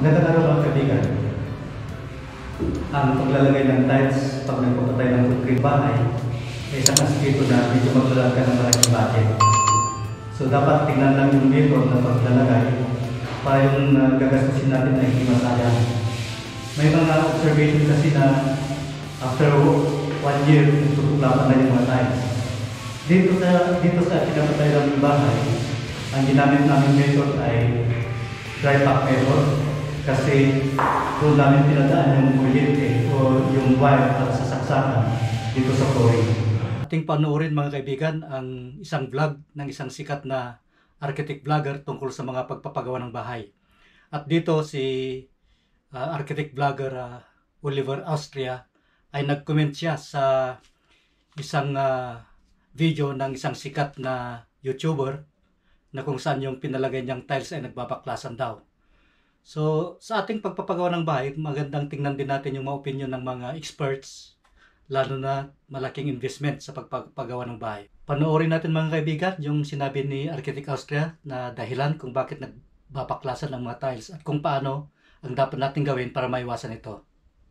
Magandang araw mga kaibigan. Ang paglalagay ng tiles pag nagpapatay ng concrete bahay ay isang aspeto na medyo maglalag ka ng malaking budget. So dapat tingnan lang yung method na paglalagay para yung gagastusin natin ay hindi masayang. May mga observation kasi na after 1 year, tutuklapan na yung mga tiles. Dito sa pinapatay ng bahay, ang ginamit namin method ay dry pack method kasi doon namin pinadaan yung kuryente o yung wire para sa saksakan dito sa flooring. Ating panoorin mga kaibigan ang isang vlog ng isang sikat na architect vlogger tungkol sa mga pagpapagawa ng bahay. At dito si architect vlogger Oliver Austria ay nag-comment siya sa isang video ng isang sikat na YouTuber na kung saan yung pinalagay niyang tiles ay nagbabaklasan daw. So, sa ating pagpapagawa ng bahay, magandang tingnan din natin yung mga opinion ng mga experts, lalo na malaking investment sa pagpapagawa ng bahay. Panoorin natin mga kaibigan yung sinabi ni Architect Austria na dahilan kung bakit nagbabaklasan ng mga tiles at kung paano ang dapat natin gawin para maiwasan ito.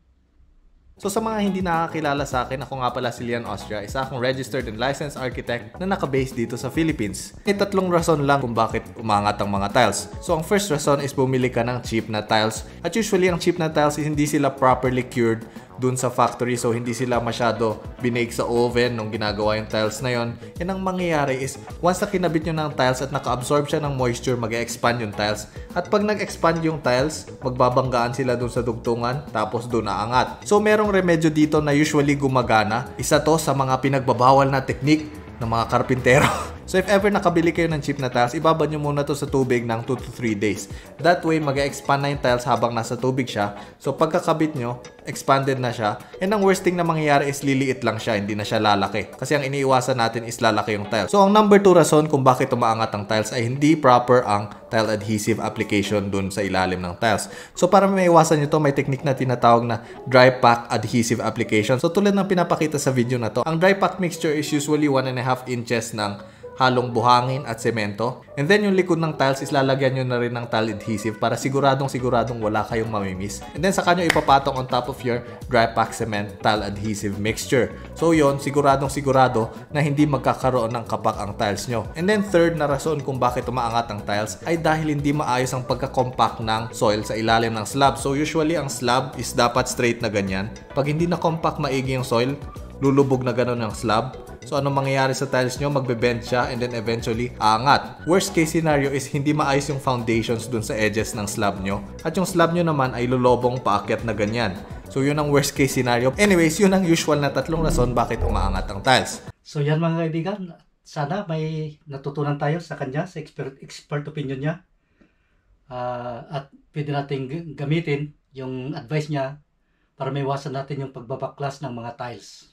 So sa mga hindi nakakilala sa akin, ako nga pala si Lian Austria, isa akong registered and licensed architect na naka-base dito sa Philippines. May tatlong rason lang kung bakit umangat ang mga tiles. So ang first rason is bumili ka ng cheap na tiles. At usually ang cheap na tiles is hindi sila properly cured dun sa factory, so hindi sila masyado binake sa oven nung ginagawa yung tiles na yon. Yan ang mangyayari is once na kinabit nyo ng tiles at naka-absorb siya ng moisture, mag-expand yung tiles. At pag nag-expand yung tiles, magbabanggaan sila dun sa dugtungan, tapos dun aangat. So merong remedyo dito na usually gumagana. Isa to sa mga pinagbabawal na technique ng mga karpintero. So if ever nakabili kayo ng cheap na tiles, ibabad nyo muna to sa tubig ng 2 to 3 days. That way, mag-expand na yung tiles habang nasa tubig siya. So pagkakabit nyo, expanded na siya. And ang worst thing na mangyayari is liliit lang siya, hindi na siya lalaki. Kasi ang iniiwasan natin is lalaki yung tiles. So ang number 2 rason kung bakit umaangat ang tiles ay hindi proper ang tile adhesive application dun sa ilalim ng tiles. So para maiwasan nyo to, may technique na tinatawag na dry pack adhesive application. So tulad ng pinapakita sa video na to, ang dry pack mixture is usually 1.5 inches ng halong buhangin at semento. And then yung likod ng tiles is lalagyan nyo na rin ng tile adhesive para siguradong wala kayong mamimiss. And then saka nyo ipapatong on top of your dry pack cement tile adhesive mixture. So yon, sigurado na hindi magkakaroon ng kapak ang tiles nyo. And then third na rason kung bakit umaangat ang tiles ay dahil hindi maayos ang pagka-compact ng soil sa ilalim ng slab. So usually ang slab is dapat straight na ganyan. Pag hindi na compact maigi yung soil, lulubog na gano'n ang slab. So anong mangyayari sa tiles nyo? Magbe-bend siya and then eventually aangat. Worst case scenario is hindi maayos yung foundations dun sa edges ng slab nyo. At yung slab nyo naman ay lulobong paakyat na ganyan. So yun ang worst case scenario. Anyways, yun ang usual na tatlong rason bakit umaangat ang tiles. So yan mga kaibigan, sana may natutunan tayo sa kanya, sa expert opinion niya. At pwede natin gamitin yung advice niya para maiwasan natin yung pagbabaklas ng mga tiles.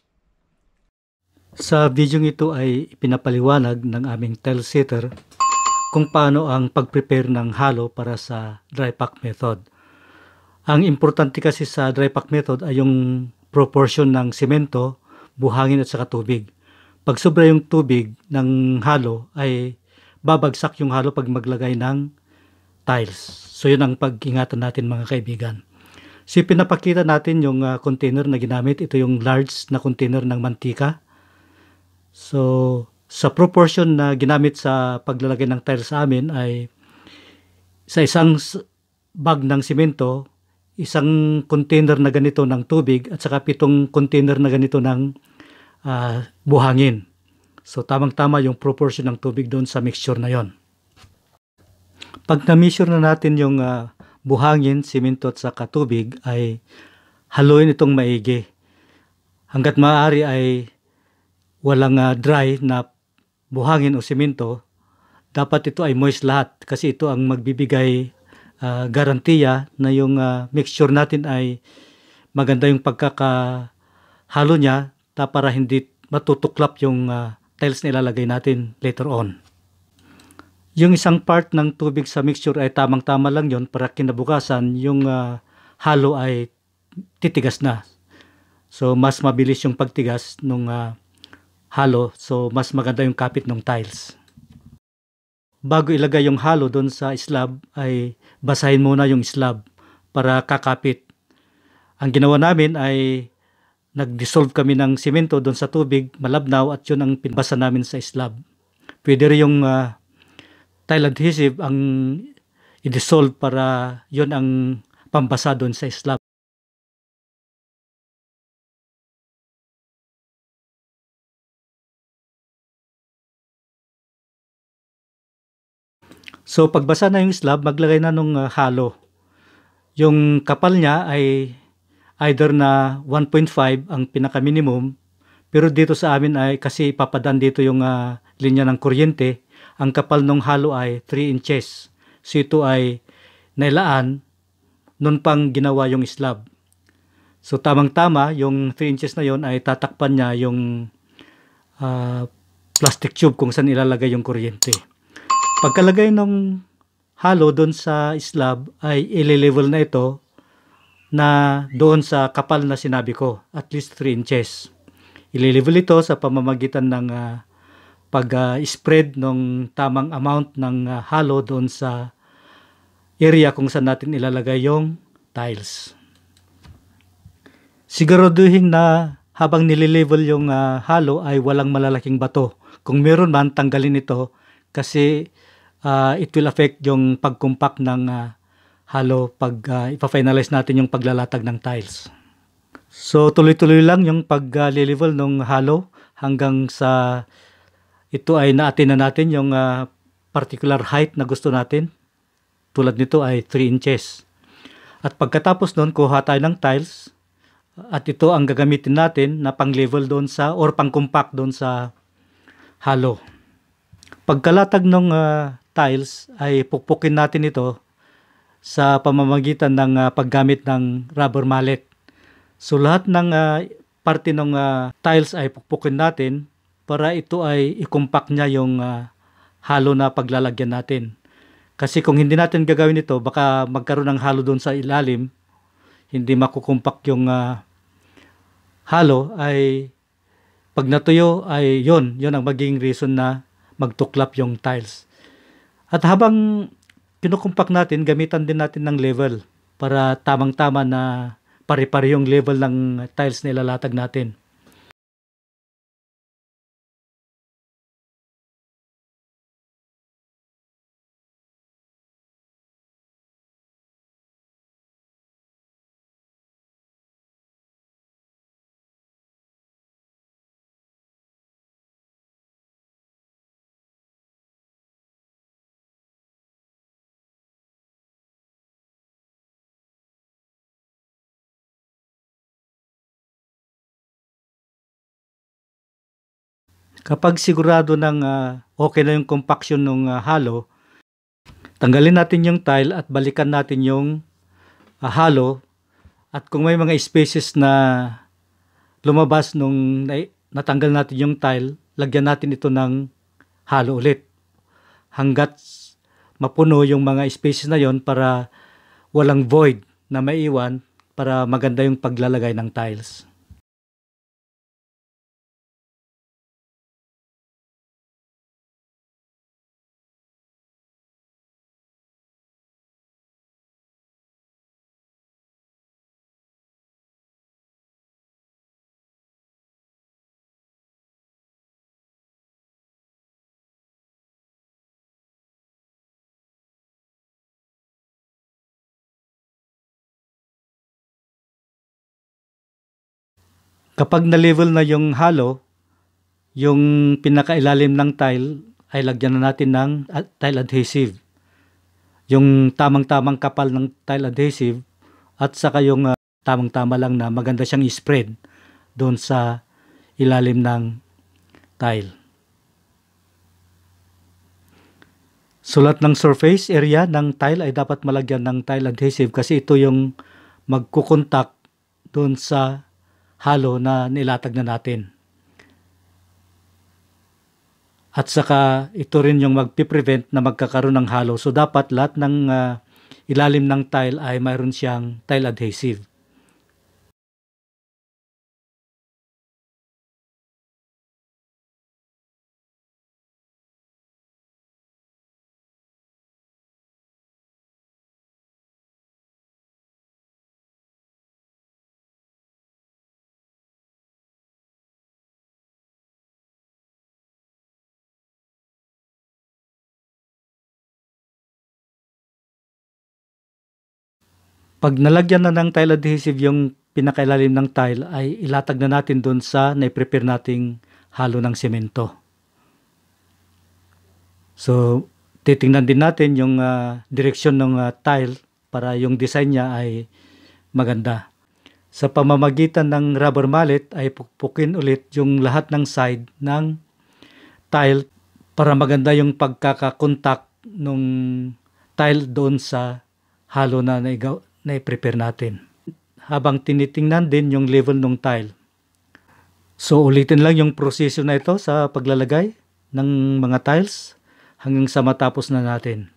Sa video ito ay pinapaliwanag ng aming tile setter kung paano ang pag-prepare ng halo para sa dry pack method. Ang importante kasi sa dry pack method ay yung proportion ng semento, buhangin at saka tubig. Pag sobra yung tubig ng halo ay babagsak yung halo pag maglagay ng tiles. So yun ang pag-ingatan natin mga kaibigan. So pinapakita natin yung container na ginamit. Ito yung large na container ng mantika. So, sa proportion na ginamit sa paglalagay ng tiles sa amin ay sa isang bag ng simento, isang container na ganito ng tubig at saka 7 container na ganito ng buhangin. So, tamang-tama yung proportion ng tubig doon sa mixture na yon. Pag na-measure na natin yung buhangin, simento at saka tubig ay haluin itong maigi. Hanggat maaari ay walang dry na buhangin o simento. Dapat ito ay moist lahat kasi ito ang magbibigay garantiya na yung mixture natin ay maganda yung pagkakahalo niya para hindi matutuklap yung tiles na ilalagay natin later on. Yung isang part ng tubig sa mixture ay tamang-tama lang yon para kinabukasan yung halo ay titigas na. So mas mabilis yung pagtigas nung halo, so mas maganda yung kapit ng tiles. Bago ilagay yung halo doon sa slab ay basahin muna yung slab para kakapit. Ang ginawa namin ay nag-dissolve kami ng simento doon sa tubig, malabnaw, at yun ang pinbasa namin sa slab. Pwede rin yung tile adhesive ang i-dissolve para yun ang pambasa doon sa slab. So pagbasa na yung slab, maglagay na nung halo. Yung kapal niya ay either na 1.5 ang pinaka-minimum, pero dito sa amin ay kasi ipapadan dito yung linya ng kuryente, ang kapal ng halo ay 3 inches. So ito ay nailaan nun pang ginawa yung slab. So tamang-tama, yung 3 inches na yon ay tatakpan niya yung plastic tube kung saan ilalagay yung kuryente. Pagkalagay ng halo doon sa slab ay ile-level na ito na doon sa kapal na sinabi ko, at least 3 inches. Ile-level ito sa pamamagitan ng pag-spread ng tamang amount ng halo doon sa area kung saan natin ilalagay yung tiles. Siguraduhin na habang nile-level yung halo ay walang malalaking bato. Kung meron man, tanggalin ito kasi it will affect yung pag-compact ng halo pag ipa-finalize natin yung paglalatag ng tiles. So tuloy-tuloy lang yung pag-level ng halo hanggang sa ito ay na-attain na natin yung particular height na gusto natin. Tulad nito ay 3 inches. At pagkatapos noon, kuha tayo ng tiles at ito ang gagamitin natin na pang-level doon sa or pang-compact doon sa halo. Pagkalatag ng tiles ay pukpukin natin ito sa pamamagitan ng paggamit ng rubber mallet. So lahat ng parte ng tiles ay pukpukin natin para ito ay i-compact niya yung halo na paglalagyan natin. Kasi kung hindi natin gagawin ito, baka magkaroon ng halo doon sa ilalim, hindi makukumpak yung halo, ay pag natuyo ay yun ang magiging reason na magtuklap yung tiles. At habang kinukumpak natin, gamitan din natin ng level para tamang-tama na pare-pare yung level ng tiles na ilalatag natin. Kapag sigurado ng okay na yung compaction ng halo, tanggalin natin yung tile at balikan natin yung halo. At kung may mga spaces na lumabas nung natanggal natin yung tile, lagyan natin ito ng halo ulit hanggat mapuno yung mga spaces na yon para walang void na maiwan para maganda yung paglalagay ng tiles. Kapag na-level na yung halo, yung pinakailalim ng tile ay lagyan na natin ng tile adhesive. Yung tamang-tamang kapal ng tile adhesive at saka yung tamang-tama lang na maganda siyang i-spread doon sa ilalim ng tile. Sulat ng surface area ng tile ay dapat malagyan ng tile adhesive kasi ito yung magkukontak doon sa halo na nilatag na natin. At saka ito rin yung magpiprevent na magkakaroon ng halo. So dapat lahat ng ilalim ng tile ay mayroon siyang tile adhesive. Pag nalagyan na ng tile adhesive yung pinakailalim ng tile, ay ilatag na natin doon sa na-prepare nating halo ng semento. So, titingnan din natin yung direksyon ng tile para yung design niya ay maganda. Sa pamamagitan ng rubber mallet ay pukpukin ulit yung lahat ng side ng tile para maganda yung pagkakakontak ng tile doon sa halo na na-prepare natin. Habang tinitingnan din yung level ng tile. So ulitin lang yung proseso na ito sa paglalagay ng mga tiles hanggang sa matapos na natin.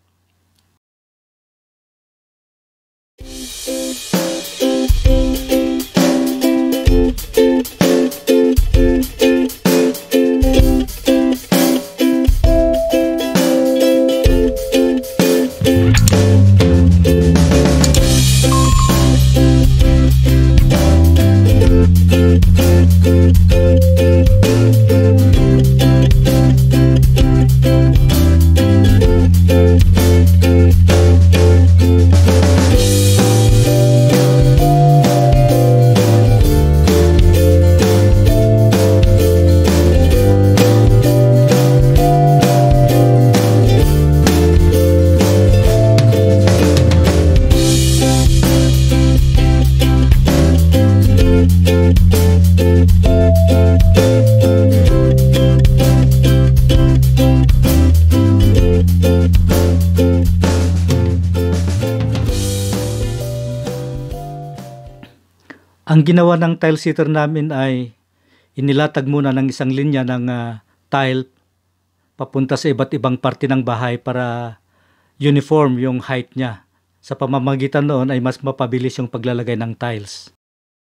Ang ginawa ng tile sitter namin ay inilatag muna ng isang linya ng tile papunta sa iba't ibang parte ng bahay para uniform yung height niya. Sa pamamagitan noon ay mas mapabilis yung paglalagay ng tiles.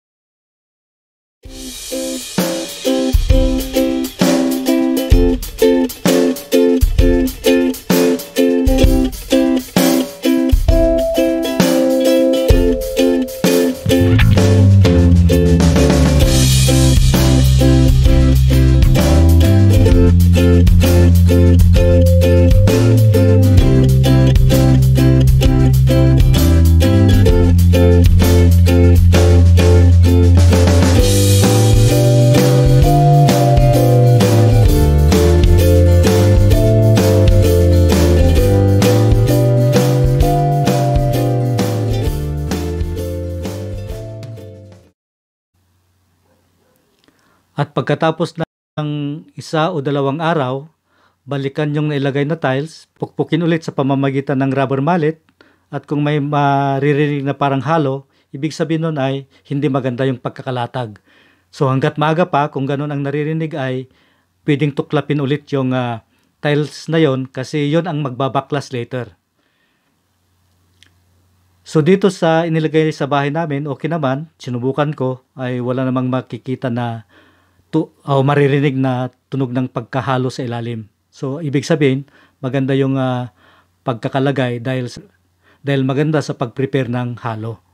At pagkatapos ng isa o dalawang araw, balikan yung nailagay na tiles, pukpukin ulit sa pamamagitan ng rubber mallet, at kung may maririnig na parang halo, ibig sabihin nun ay hindi maganda yung pagkakalatag. So hanggat maaga pa, kung ganun ang naririnig ay pwedeng tuklapin ulit yung tiles na yon kasi yon ang magbabaklas later. So dito sa inilagay sa bahay namin, okay naman, sinubukan ko, ay wala namang makikita na maririnig na tunog ng pagkahalo sa ilalim. So ibig sabihin, maganda yung pagkakalagay dahil maganda sa pag-prepare ng halo.